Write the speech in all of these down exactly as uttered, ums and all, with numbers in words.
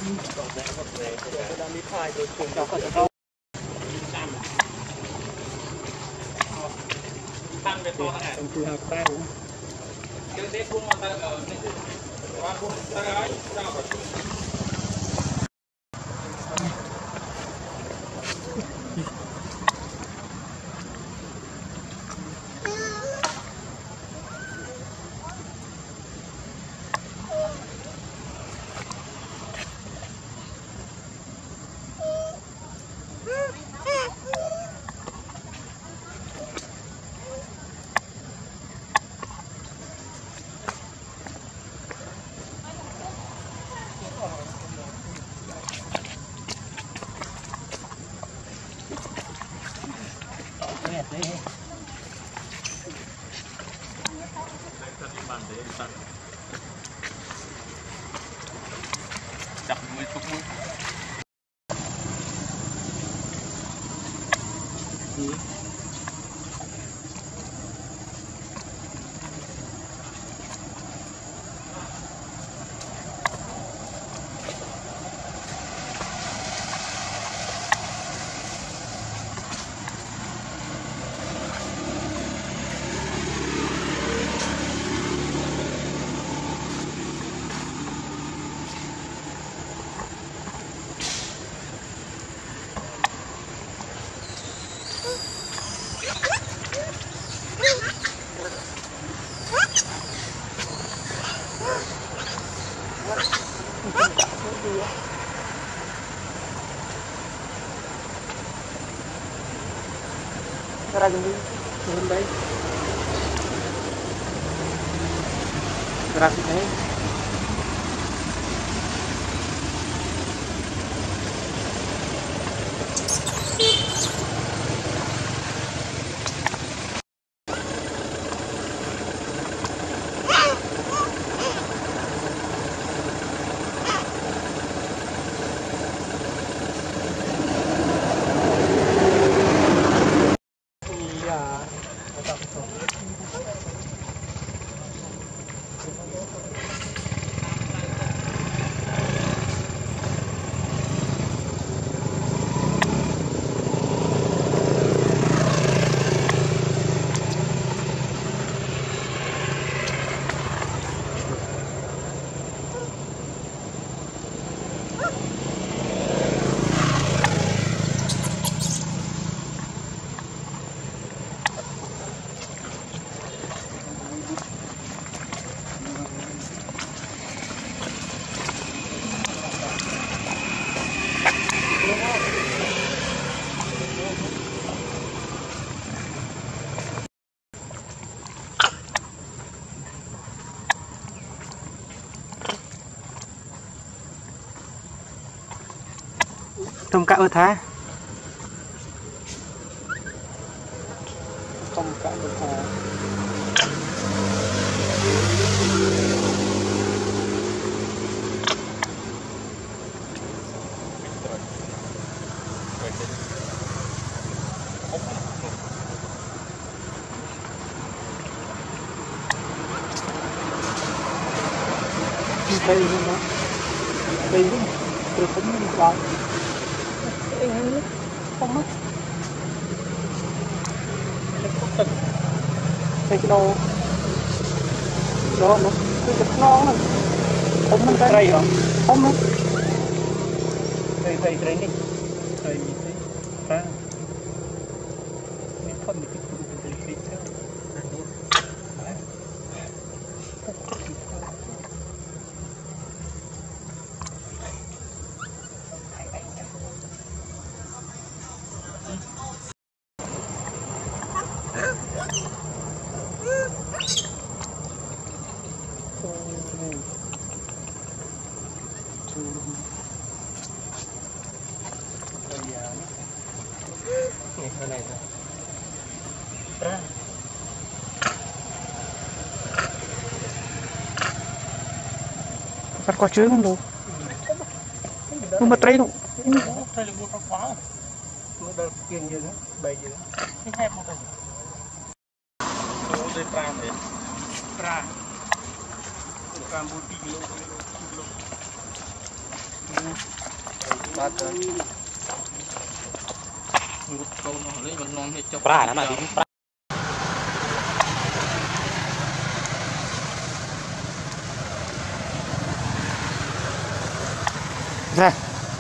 đang đi phai rồi cùng cháu còn đâu tăng về to này từ hạt tay cái đấy cũng mà ta ở đây qua cũng ta ấy sao phải chặt mấy chục mũi. Ra dulu, turun baik. Grafiknya. Trong cả ớt hả? Không cả ớt hả? Đây nó đây nó tôi cũng còn không mất đây cái đồ đó nó cái cái nó không nó cái đây không nó đây đây đây đi đây đi ra cái phần cái cái cái cái này bắt qua trước không đâu nhưng mà trái nó trái là mua trong khóa nó đâu tiền gì nữa bảy gì nữa cái hai một này nó đây pram đấy pram pram bốn kilo kilo Pra lắm mà đi. Nè.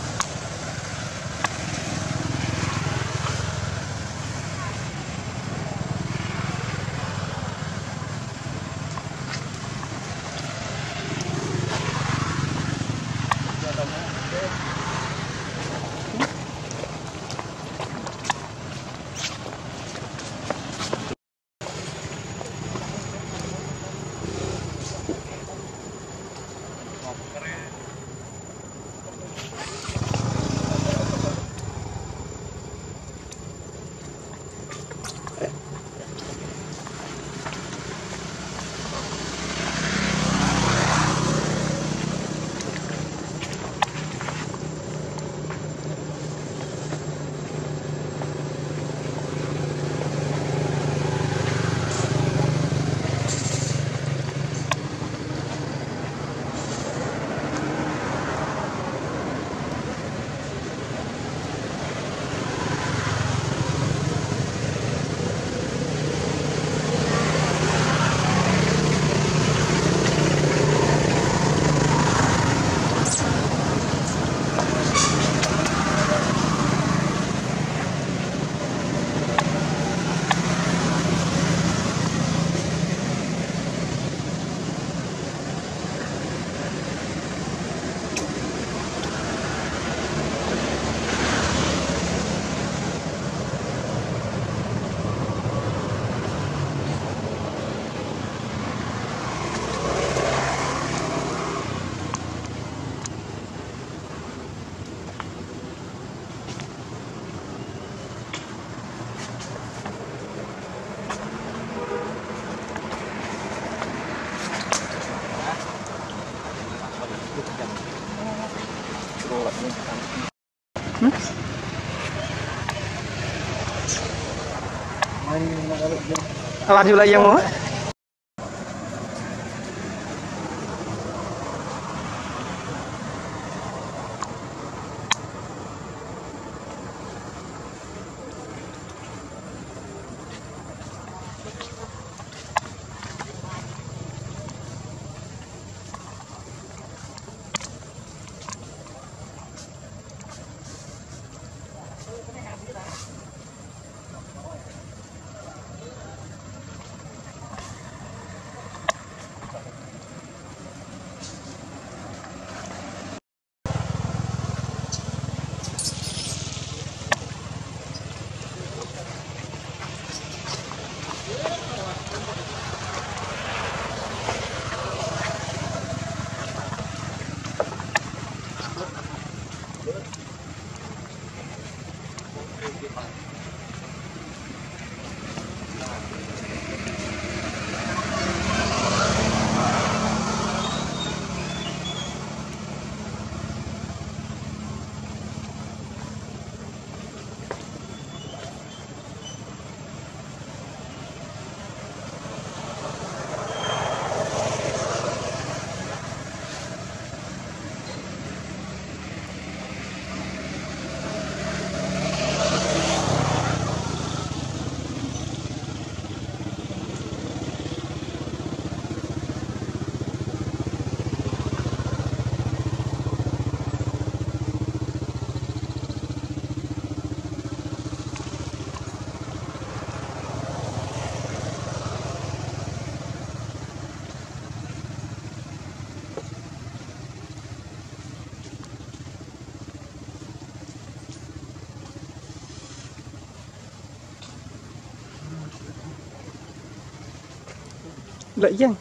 Hmm? Awan juga yang mau? Lợi dân